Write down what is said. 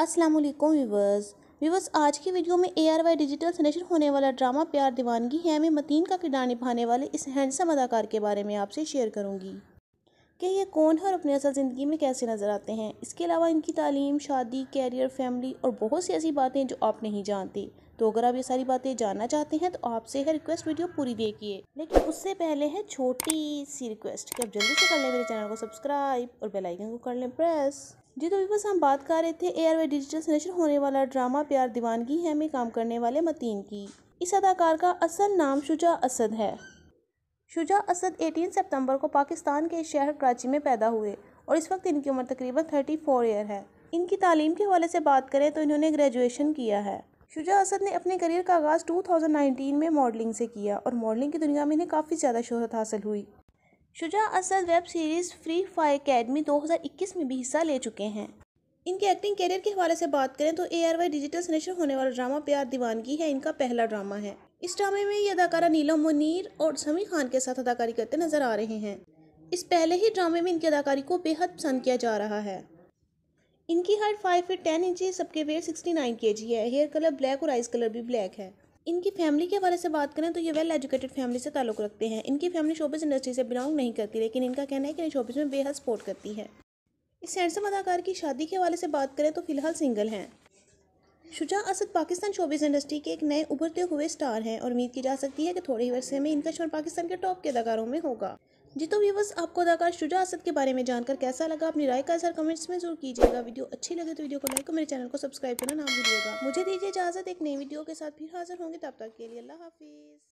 अस्सलाम वालेकुम व्यूवर्स आज की वीडियो में ARY डिजिटल से नशर होने वाला ड्रामा प्यार दीवानगी है में मतीन का किरदार निभाने वाले इस हैंडसम अदाकार के बारे में आपसे शेयर करूंगी कि ये कौन है और अपनी असल ज़िंदगी में कैसे नज़र आते हैं। इसके अलावा इनकी तालीम, शादी, कैरियर, फैमिली और बहुत सी ऐसी बातें जो आप नहीं जानते। तो अगर आप ये सारी बातें जानना चाहते हैं तो आपसे है रिक्वेस्ट, वीडियो पूरी देखिए। लेकिन उससे पहले है छोटी सी रिक्वेस्ट कि आप जल्दी से कर लें मेरे चैनल को सब्सक्राइब और बेल आइकन को कर लें प्रेस। जी तो बस हम बात कर रहे थे ARY डिजिटल से नशर होने वाला ड्रामा प्यार दीवानगी है में काम करने वाले मतीन की। इस अदाकार का असल नाम शुजा असद है। शुजा असद 18 सितंबर को पाकिस्तान के शहर कराची में पैदा हुए और इस वक्त इनकी उम्र तकरीबन 34 ईयर है। इनकी तालीम के हवाले से बात करें तो इन्होंने ग्रेजुएशन किया है। शुजा असद ने अपने करियर का आगाज़ 2019 में मॉडलिंग से किया और मॉडलिंग की दुनिया में इन्हें काफ़ी ज़्यादा शोहरत हासिल हुई। Shuja Asad web series Free Fire Academy 2021 में भी हिस्सा ले चुके हैं। इनके एक्टिंग करियर के हवाले से बात करें तो ARY डिजिटल से नशर होने वाला ड्रामा प्यार दीवानगी है इनका पहला ड्रामा है। इस ड्रामे में ये अदाकारा नीलम मुनीर और समी खान के साथ अदाकारी करते नजर आ रहे हैं। इस पहले ही ड्रामे में इनकी अदाकारी को बेहद पसंद किया जा रहा है। इनकी हाइट 5 फीट 10 इंचेस, सबके वेट 69 kg है। हेयर कलर ब्लैक और आइज कलर भी ब्लैक है। इनकी फैमिली के हवाले से बात करें तो ये वेल एजुकेटेड फैमिली से ताल्लुक़ रखते हैं। इनकी फैमिली शोबिज़ इंडस्ट्री से बिलोंग नहीं करती, लेकिन इनका कहना है कि शोबिज़ में बेहद सपोर्ट करती है। इस हैंडसम अदाकार की शादी के हवाले से बात करें तो फिलहाल सिंगल हैं। शुजा असद पाकिस्तान शोबिज़ इंडस्ट्री के एक नए उभरते हुए स्टार हैं और उम्मीद की जा सकती है कि थोड़े ही अरसे में इनका शुमार पाकिस्तान के टॉप के अदाकारों में होगा। जी तो व्यूअर्स, आपको अदाकार शुजा असद के बारे में जानकर कैसा लगा? अपनी राय का इज़हार कमेंट्स में जरूर कीजिएगा। वीडियो अच्छी लगे तो वीडियो को लाइक और मेरे चैनल को सब्सक्राइब करना ना भूलिएगा। मुझे दीजिए इजाज़त, एक नई वीडियो के साथ फिर हाजिर होंगे। तब तक के लिए अल्लाह हाफिज़।